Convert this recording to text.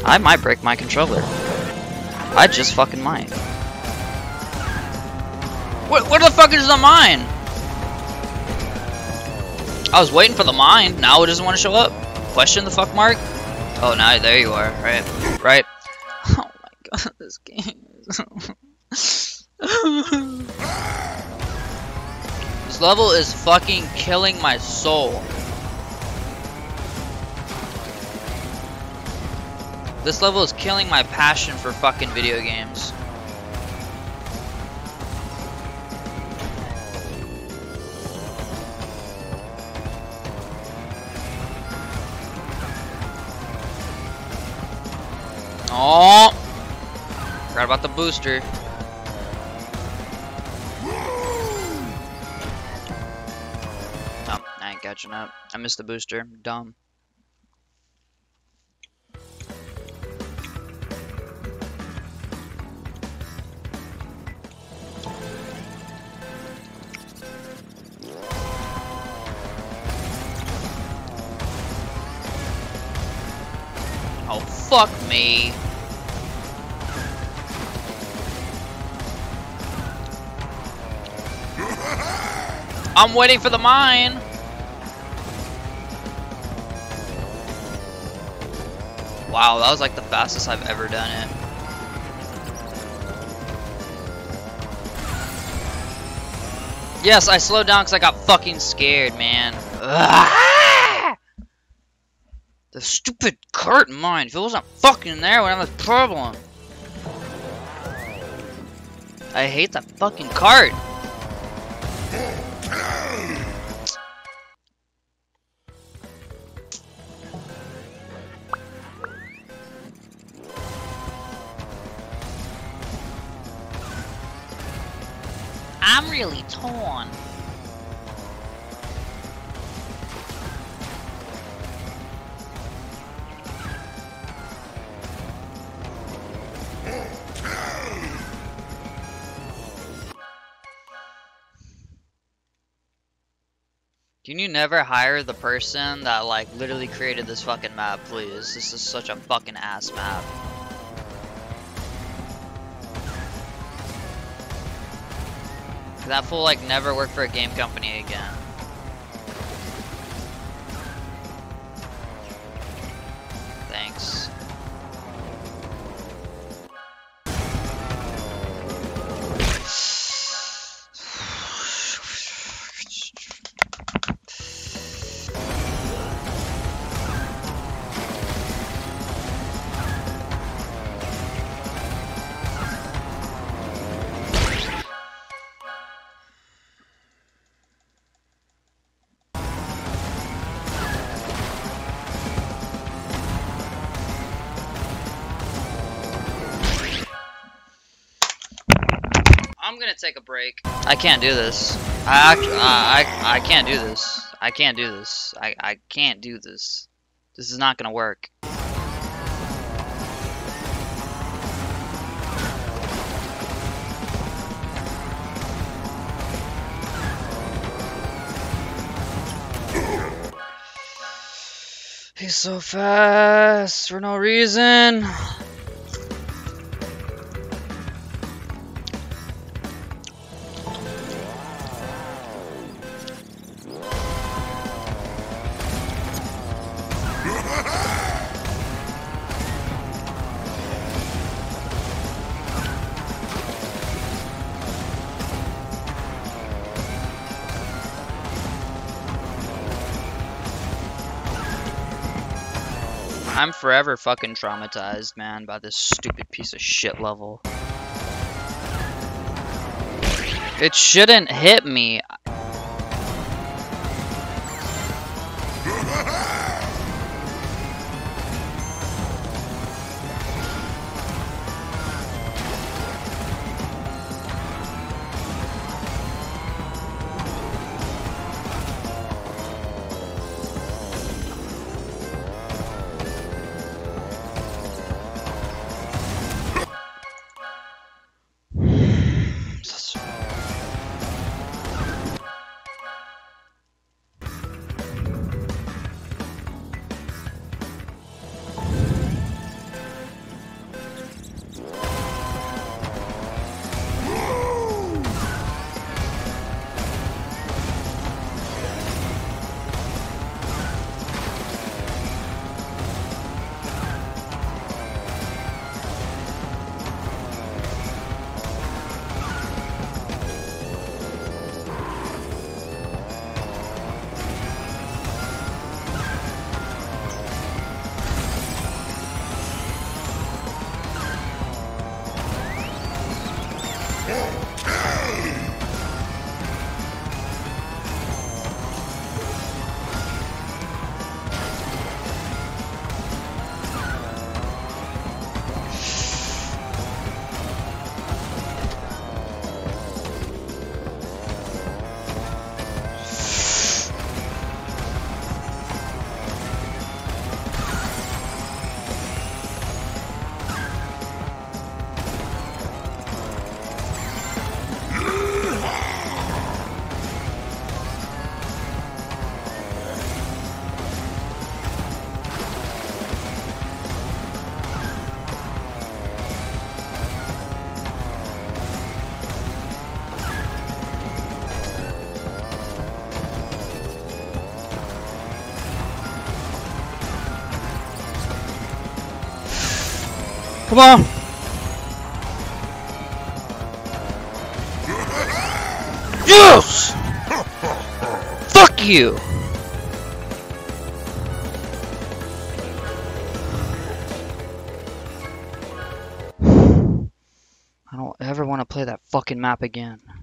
I might break my controller. I just fucking might. Where the fuck is the mine? I was waiting for the mine. Now it doesn't want to show up. Question the fuck mark? Oh, now there you are. Right. Right. Oh my god, this game is... This level is fucking killing my soul. This level is killing my passion for fucking video games. Oh! Forgot about the booster. Oh, I ain't catching up. I missed the booster. Dumb. Oh, fuck me. I'm waiting for the mine. Wow, that was like the fastest I've ever done it. Yes, I slowed down because I got fucking scared, man. Ugh. The stupid cart mine. If it wasn't fucking there, we'd have a problem. I hate that fucking cart. I'm really torn. Can you never hire the person that like literally created this fucking map, please? This is such a fucking ass map. That fool like never work for a game company again. Thanks. I'm gonna take a break. I can't do this. I can't do this. I can't do this. I can't do this. This is not gonna work. He's so fast for no reason. I'm forever fucking traumatized, man, by this stupid piece of shit level. It shouldn't hit me. Come on! Yes! Fuck you! I don't ever want to play that fucking map again.